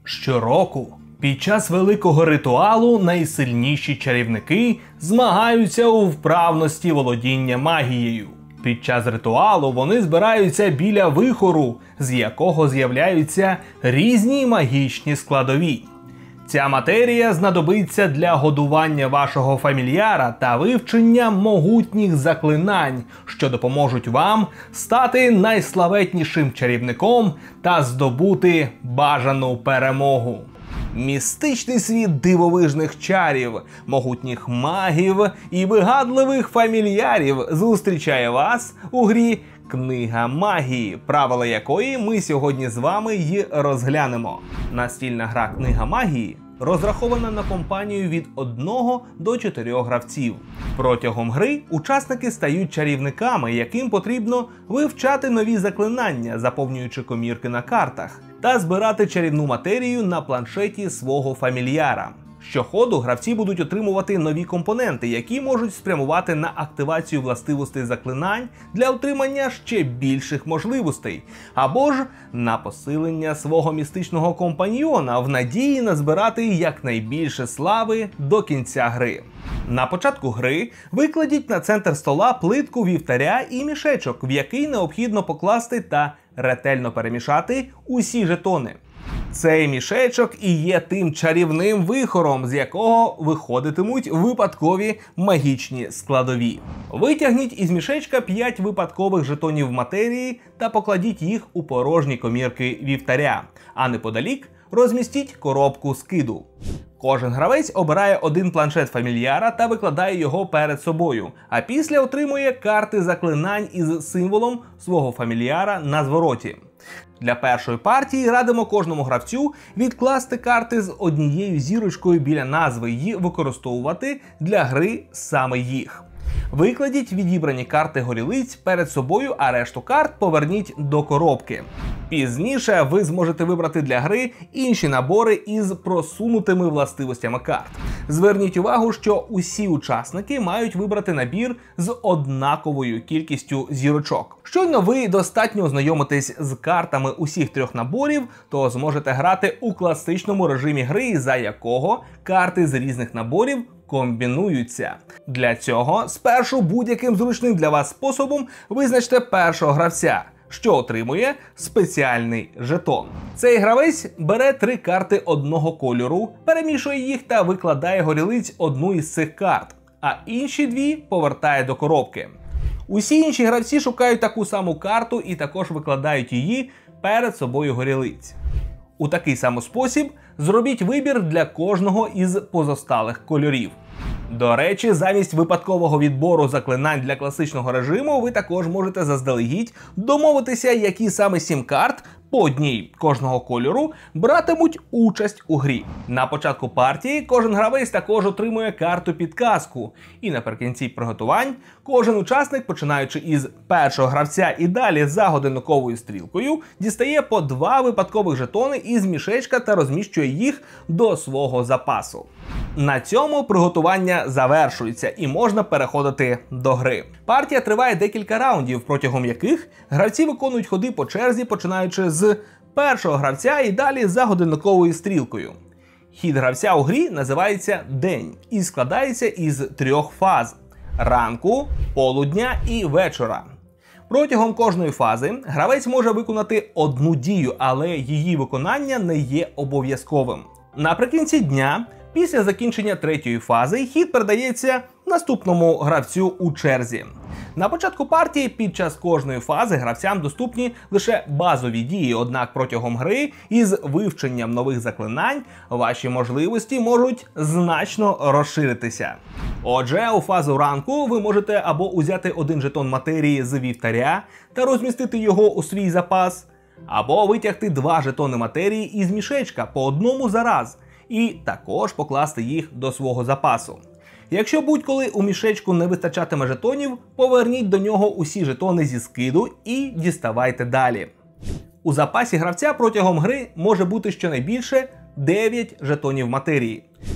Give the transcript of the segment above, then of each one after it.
Щороку під час великого ритуалу найсильніші чарівники змагаються у вправності володіння магією. Під час ритуалу вони збираються біля вихору, з якого з'являються різні магічні складові. Ця матерія знадобиться для годування вашого фамільяра та вивчення могутніх заклинань, що допоможуть вам стати найславетнішим чарівником та здобути бажану перемогу. Містичний світ дивовижних чарів, могутніх магів і вигадливих фамільярів зустрічає вас у грі «Книга магії», правила якої ми сьогодні з вами й розглянемо. Настільна гра «Книга магії» розрахована на компанію від 1 до 4 гравців. Протягом гри учасники стають чарівниками, яким потрібно вивчати нові заклинання, заповнюючи комірки на картах, та збирати чарівну матерію на планшеті свого фамільяра. Щоходу гравці будуть отримувати нові компоненти, які можуть спрямувати на активацію властивостей заклинань для отримання ще більших можливостей, або ж на посилення свого містичного компаньйона в надії назбирати якнайбільше слави до кінця гри. На початку гри викладіть на центр стола плитку вівтаря і мішечок, в який необхідно покласти та ретельно перемішати усі жетони. Цей мішечок і є тим чарівним вихором, з якого виходитимуть випадкові магічні складові. Витягніть із мішечка 5 випадкових жетонів матерії та покладіть їх у порожні комірки вівтаря, а неподалік розмістіть коробку скиду. Кожен гравець обирає один планшет фамільяра та викладає його перед собою, а після отримує карти заклинань із символом свого фамільяра на звороті. Для першої партії радимо кожному гравцю відкласти карти з однією зірочкою біля назви і використовувати для гри саме їх. Викладіть відібрані карти горілиць перед собою, а решту карт поверніть до коробки. Пізніше ви зможете вибрати для гри інші набори із просунутими властивостями карт. Зверніть увагу, що усі учасники мають вибрати набір з однаковою кількістю зірочок. Щойно ви достатньо ознайомитесь з картами усіх 3 наборів, то зможете грати у класичному режимі гри, за якого карти з різних наборів комбінуються. Для цього спершу будь-яким зручним для вас способом визначте першого гравця, що отримує спеціальний жетон. Цей гравець бере 3 карти одного кольору, перемішує їх та викладає горілиць одну із цих карт, а інші 2 повертає до коробки. Усі інші гравці шукають таку саму карту і також викладають її перед собою горілиць. У такий самий спосіб зробіть вибір для кожного із позосталих кольорів. До речі, замість випадкового відбору заклинань для класичного режиму ви також можете заздалегідь домовитися, які саме 7 карт по одній кожного кольору братимуть участь у грі. На початку партії кожен гравець також отримує карту підказку. І наприкінці приготувань кожен учасник, починаючи із першого гравця і далі за годинниковою стрілкою, дістає по 2 випадкових жетони із мішечка та розміщує їх до свого запасу. На цьому приготування завершується і можна переходити до гри. Партія триває декілька раундів, протягом яких гравці виконують ходи по черзі, починаючи з першого гравця і далі за годинниковою стрілкою. Хід гравця у грі називається «День» і складається із 3 фаз – ранку, полудня і вечора. Протягом кожної фази гравець може виконати одну дію, але її виконання не є обов'язковим. Наприкінці дня, після закінчення 3-ї фази, хід передається наступному гравцю у черзі. На початку партії під час кожної фази гравцям доступні лише базові дії, однак протягом гри із вивченням нових заклинань ваші можливості можуть значно розширитися. Отже, у фазу ранку ви можете або узяти один жетон матерії з вівтаря та розмістити його у свій запас, або витягти 2 жетони матерії із мішечка по одному за раз і також покласти їх до свого запасу. Якщо будь-коли у мішечку не вистачатиме жетонів, поверніть до нього усі жетони зі скиду і діставайте далі. У запасі гравця протягом гри може бути щонайбільше 9 жетонів матерії.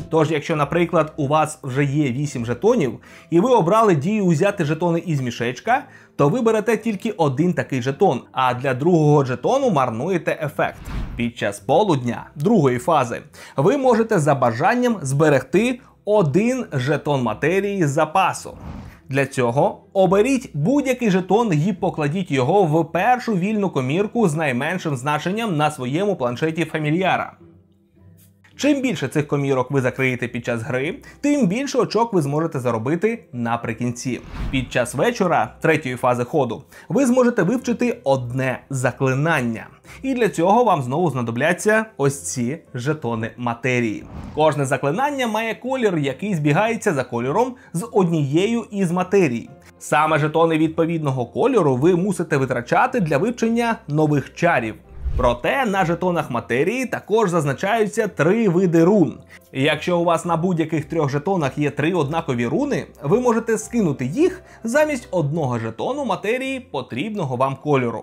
Тож, якщо, наприклад, у вас вже є 8 жетонів, і ви обрали дію узяти жетони із мішечка, то ви берете тільки один такий жетон, а для другого жетону марнуєте ефект. Під час полудня другої фази ви можете за бажанням зберегти один жетон матерії з запасу. Для цього оберіть будь-який жетон і покладіть його в першу вільну комірку з найменшим значенням на своєму планшеті фамільяра. Чим більше цих комірок ви закриєте під час гри, тим більше очок ви зможете заробити наприкінці. Під час вечора третьої фази ходу ви зможете вивчити одне заклинання. І для цього вам знову знадобляться ось ці жетони матерії. Кожне заклинання має колір, який збігається за кольором з однією із матерій. Саме жетони відповідного кольору ви мусите витрачати для вивчення нових чарів. Проте на жетонах матерії також зазначаються 3 види рун. Якщо у вас на будь-яких 3 жетонах є 3 однакові руни, ви можете скинути їх замість одного жетону матерії потрібного вам кольору.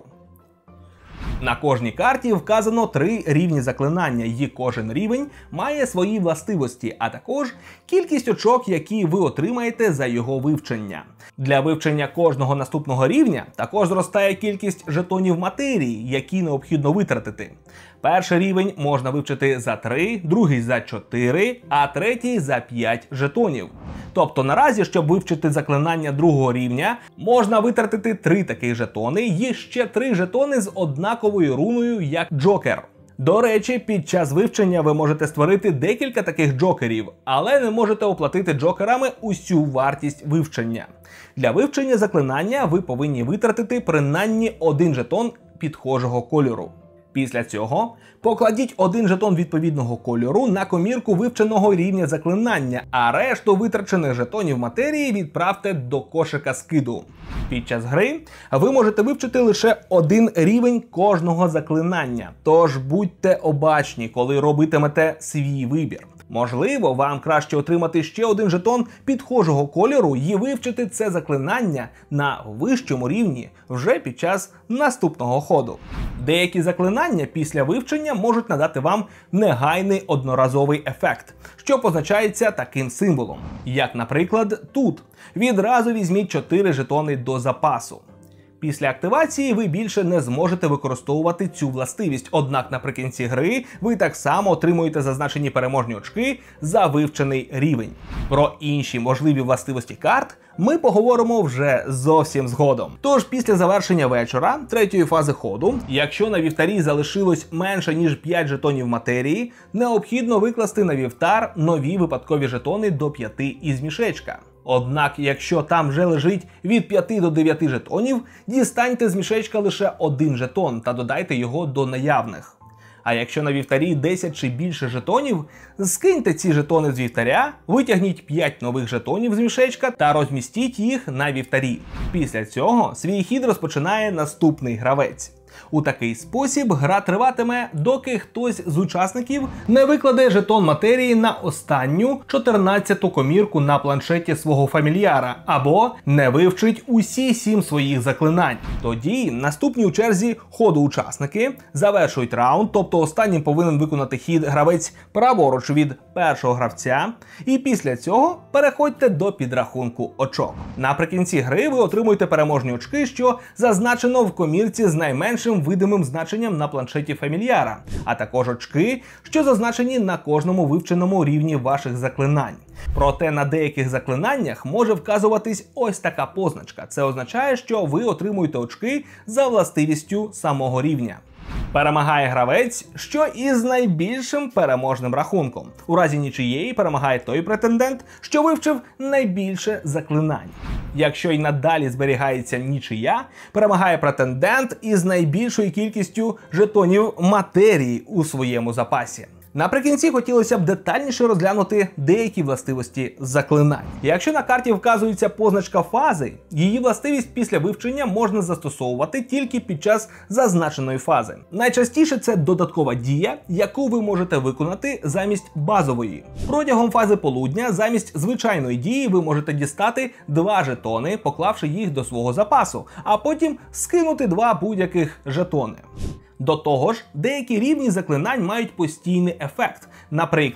На кожній карті вказано 3 рівні заклинання, і кожен рівень має свої властивості, а також кількість очок, які ви отримаєте за його вивчення. Для вивчення кожного наступного рівня також зростає кількість жетонів матерії, які необхідно витратити. Перший рівень можна вивчити за 3, другий за 4, а третій за 5 жетонів. Тобто наразі, щоб вивчити заклинання другого рівня, можна витратити 3 таких жетони і ще 3 жетони з однаковою руною, як Джокер. До речі, під час вивчення ви можете створити декілька таких джокерів, але не можете оплатити джокерами усю вартість вивчення. Для вивчення заклинання ви повинні витратити принаймні 1 жетон підхожого кольору. Після цього покладіть 1 жетон відповідного кольору на комірку вивченого рівня заклинання, а решту витрачених жетонів матерії відправте до кошика скиду. Під час гри ви можете вивчити лише 1 рівень кожного заклинання, тож будьте обачні, коли робитимете свій вибір. Можливо, вам краще отримати ще 1 жетон підхожого кольору і вивчити це заклинання на вищому рівні вже під час наступного ходу. Деякі заклинання після вивчення можуть надати вам негайний одноразовий ефект, що позначається таким символом. Як, наприклад, тут. Відразу візьміть 4 жетони до запасу. Після активації ви більше не зможете використовувати цю властивість, однак наприкінці гри ви так само отримуєте зазначені переможні очки за вивчений рівень. Про інші можливі властивості карт ми поговоримо вже зовсім згодом. Тож після завершення вечора третьої фази ходу, якщо на вівтарі залишилось менше ніж 5 жетонів матерії, необхідно викласти на вівтар нові випадкові жетони до 5 із мішечка. Однак, якщо там вже лежить від 5 до 9 жетонів, дістаньте з мішечка лише 1 жетон та додайте його до наявних. А якщо на вівтарі 10 чи більше жетонів, скиньте ці жетони з вівтаря, витягніть 5 нових жетонів з мішечка та розмістіть їх на вівтарі. Після цього свій хід розпочинає наступний гравець. У такий спосіб гра триватиме, доки хтось з учасників не викладе жетон матерії на останню 14-ту комірку на планшеті свого фамільяра, або не вивчить усі 7 своїх заклинань. Тоді наступні у черзі ходу учасники завершують раунд, тобто останнім повинен виконати хід гравець праворуч від першого гравця, і після цього переходьте до підрахунку очок. Наприкінці гри ви отримуєте переможні очки, що зазначено в комірці з найменшим видимим значенням на планшеті фамільяра, а також очки, що зазначені на кожному вивченому рівні ваших заклинань. Проте на деяких заклинаннях може вказуватись ось така позначка. Це означає, що ви отримуєте очки за властивістю самого рівня. Перемагає гравець, що із найбільшим переможним рахунком. У разі нічиєї перемагає той претендент, що вивчив найбільше заклинань. Якщо й надалі зберігається нічия, перемагає претендент із найбільшою кількістю жетонів матерії у своєму запасі. Наприкінці хотілося б детальніше розглянути деякі властивості заклинань. Якщо на карті вказується позначка фази, її властивість після вивчення можна застосовувати тільки під час зазначеної фази. Найчастіше це додаткова дія, яку ви можете виконати замість базової. Протягом фази полудня замість звичайної дії ви можете дістати 2 жетони, поклавши їх до свого запасу, а потім скинути 2 будь-яких жетони. До того ж, деякі рівні заклинань мають постійний ефект. Наприклад,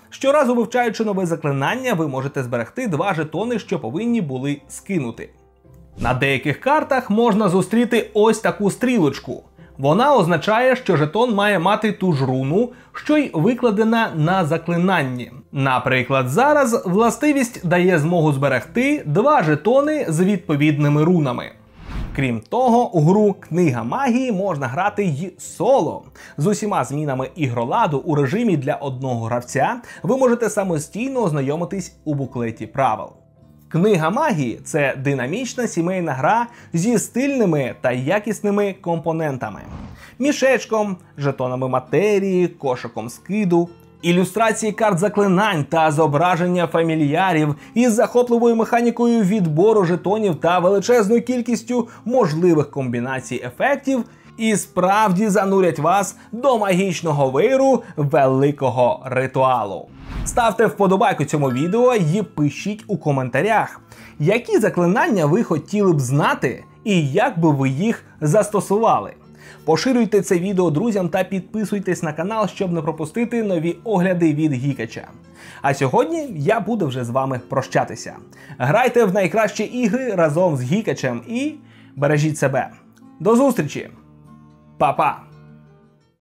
Щоразу вивчаючи нове заклинання, ви можете зберегти 2 жетони, що повинні були скинути. На деяких картах можна зустріти ось таку стрілочку. Вона означає, що жетон має мати ту ж руну, що й викладена на заклинанні. Наприклад, зараз властивість дає змогу зберегти 2 жетони з відповідними рунами. Крім того, у гру «Книга магії» можна грати й соло. З усіма змінами ігроладу у режимі для одного гравця ви можете самостійно ознайомитись у буклеті правил. «Книга магії» – це динамічна сімейна гра зі стильними та якісними компонентами. Мішечком, жетонами матерії, кошиком скиду, ілюстрації карт заклинань та зображення фамільярів із захопливою механікою відбору жетонів та величезною кількістю можливих комбінацій ефектів і справді занурять вас до магічного виру великого ритуалу. Ставте вподобайку цьому відео і пишіть у коментарях, які заклинання ви хотіли б знати і як би ви їх застосували. Поширюйте це відео друзям та підписуйтесь на канал, щоб не пропустити нові огляди від Гікача. А сьогодні я буду вже з вами прощатися. Грайте в найкращі ігри разом з Гікачем і бережіть себе. До зустрічі! Па-па!